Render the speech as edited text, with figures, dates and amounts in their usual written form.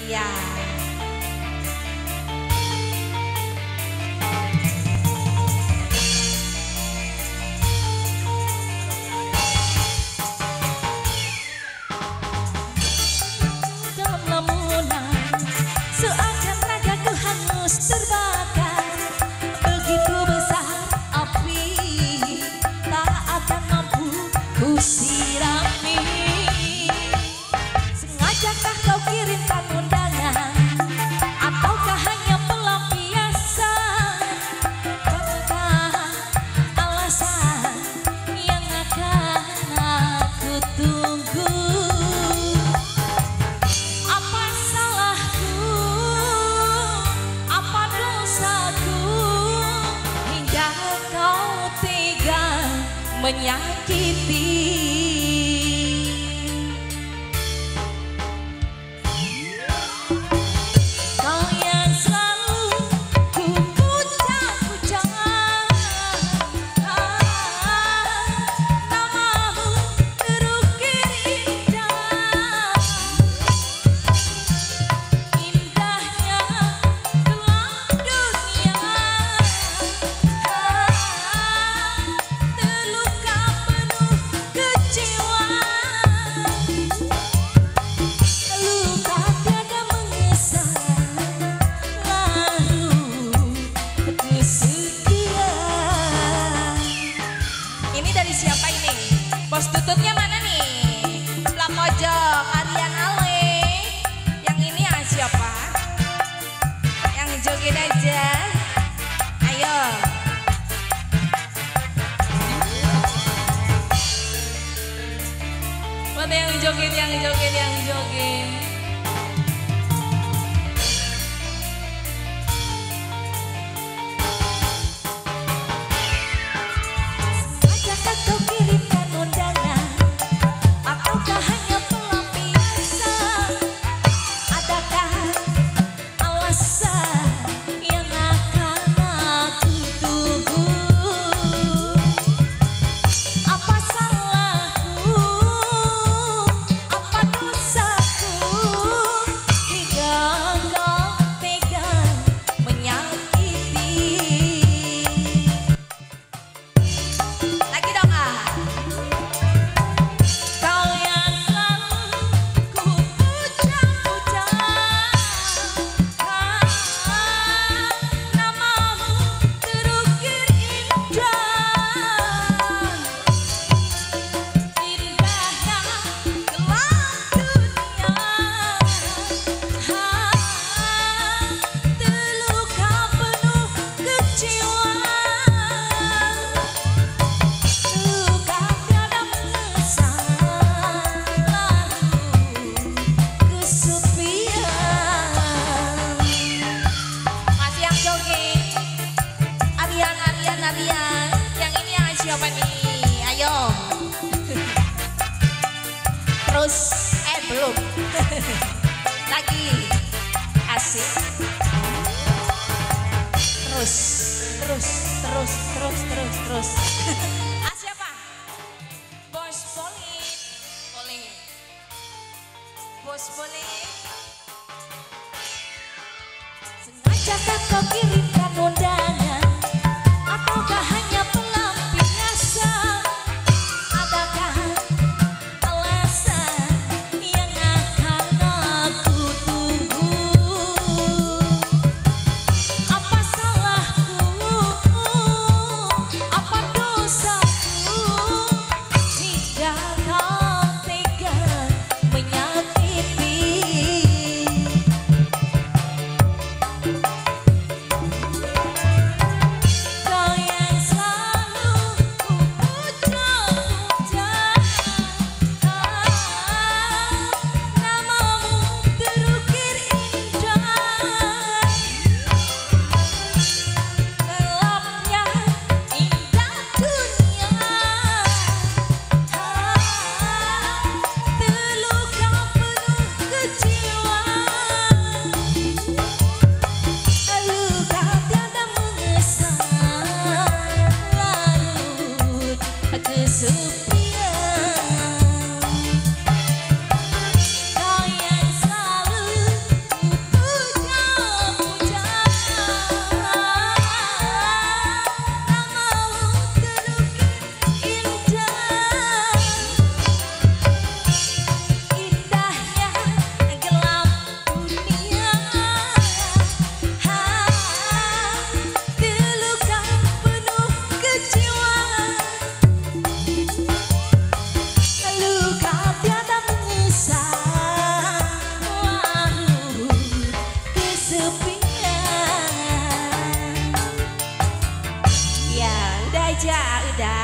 Iya. Dalam lamunan seakan ragaku hangus terbakar. Begitu besar api tak akan mampu ku sirami. Sengajakah kau kirimkan undangan ataukah hanya pelampiasan? Apakah alasan yang akan aku tunggu? Apa salahku, apa dosaku hingga kau tega menyakiti? Kau yang selalu ku puja-puja, namamu terukir indah. Indahnya gelap dunia, terluka penuh kecewa. Luka tiada mengesal, lalu kesetia. Ini dari siapa ini? Bos tutupnya mana nih? Sebelah pojok, Aryan Ale. Yang ini siapa? Yang joget aja. Ayo. Mana yang joget, yang joget, yang joget. Sengajakah kau kirimkan undangan ataukah hanya pelampiasan? Adakah alasan yang akan aku tunggu? Apa salahku, apa dosaku hingga kau tega menyakiti? Lagi dong ah. Kau yang selalu ku puja-puja, namamu terukir indah. Indahnya gelap dunia, terluka penuh kecewa. Luka tiada mengesal, lalu kesepian. Masih yang joget. Aryan, Aryan, Aryan. Yang ini yang siapa nih? Ayo. Terus, belum. Lagi. Asik. Terus, terus, terus, terus, terus, terus. Siapa? Bos Polit. Polit. Bos Polit. Sengajakah kau kirimkan undangan ataukah hanya pelampiasan? Adakah alasan yang akan aku tunggu? Apa salahku, apa dosa Ida.